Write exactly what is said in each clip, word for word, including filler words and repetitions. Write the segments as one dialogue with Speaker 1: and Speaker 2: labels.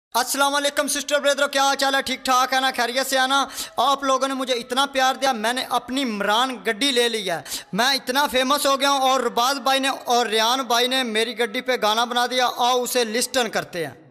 Speaker 1: अस्सलाम वालेकुम sister brother, क्या हाल चाल है? ठीक ठाक है ना? खैरियत से आना। आप लोगों ने मुझे इतना प्यार दिया, मैंने अपनी मेहरान गड्डी ले ली है। मैं इतना फेमस हो गया हूँ और रुबाज भाई ने और रियान भाई ने मेरी गड्डी पे गाना बना दिया। आओ उसे लिस्टन करते हैं।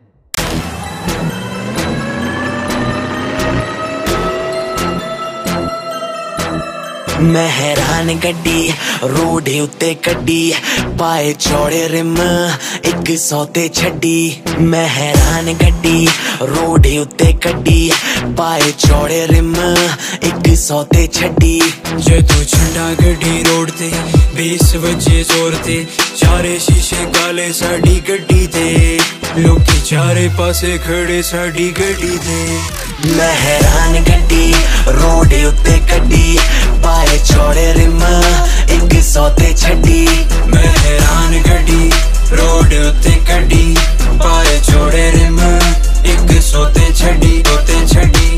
Speaker 2: मेहरान गड्डी रोड उत्ते कड्डी, पाए चौड़े रिम एक सौ ते छड्डी। मेहरान गड्डी रोड उत्ते कड्डी, पाए चौड़े रिम एक सौ ते छड्डी।
Speaker 3: जे तू छंडा गड्डी रोड ते बीस बजे जोर ते, चारे शीशे काले साडी गड्डी ते, लोकी चारे पासे खड़े साडी गड्डी ते।
Speaker 2: मेहरान गड्डी रोड उत्ते कड्डी, पाए चौड़े रिम एक सौ ते छड्डी।
Speaker 3: मेहरान गड्डी रोड उत्ते कड्डी, पाए चौड़े रिम एक सौ ते छड्डी ते छड्डी।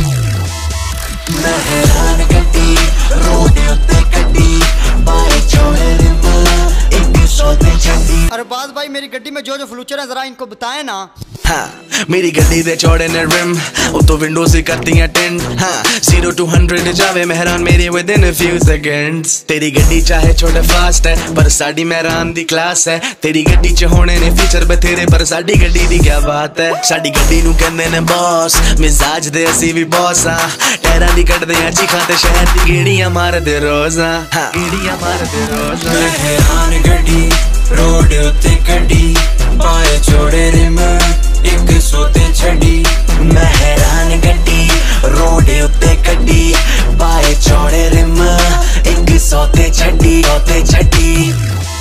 Speaker 2: मेहरान गड्डी रोड उत्ते कड्डी, पाए चौड़े रिम एक सौ ते छड्डी।
Speaker 1: अरे बाज भाई, मेरी गड्डी में जो जो फ्यूचर है जरा इनको बताए ना।
Speaker 2: हाँ, मेरी गड्डी दे चौड़े ने रिम, तो विंडो से करती है टेंट। हाँ, जीरो टू हंड्रेड जावे मेहरान मेरी with in a few seconds. तेरी गड्डी चाहे छोटे फास्ट है, पर साडी मेहरान दी क्लास है। तेरी गड्डी च होने ने फीचर बथेरे, पर साडी गड्डी दी क्या बात है। साडी गड्डी नू कहंदे ने बॉस, मिजाज दे असी भी बॉस आ। टायरां दी कड्डदे आ चीखां ते शहर दी गेड़ियां मारदे रोज आ। हाँ, गेड़ियां मारदे रोज।
Speaker 3: मेहरान गड्डी रोड उत्ते कड्डी, पाए चौड़े रिम एक सौ ते छड्डी।
Speaker 2: मेहरान गड्डी रोड उत्ते कड्डी, पाए चौड़े रिम एक सौ ते छड्डी ते छड्डी।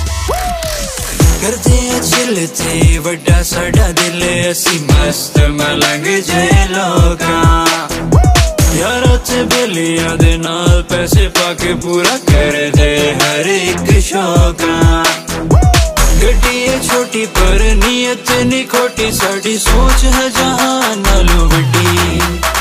Speaker 3: करदे चिल ते वड्डा साडा दिल, असी मस्त मलंग जे लोकां। यारा ते बेलियां दे नाल पैसे पाके पूरा करदे हर एक शौकां। गड्डी है छोटी पर नीयत नहीं खोटी, साड़ी सोच है जहां नालों वड्डी।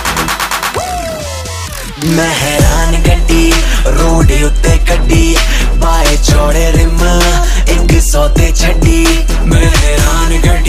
Speaker 2: मेहरान गड्डी रोड उत्ते कड्डी, पाए चौड़े रिम एक सौ ते छड्डी।
Speaker 3: मेहरान गड्डी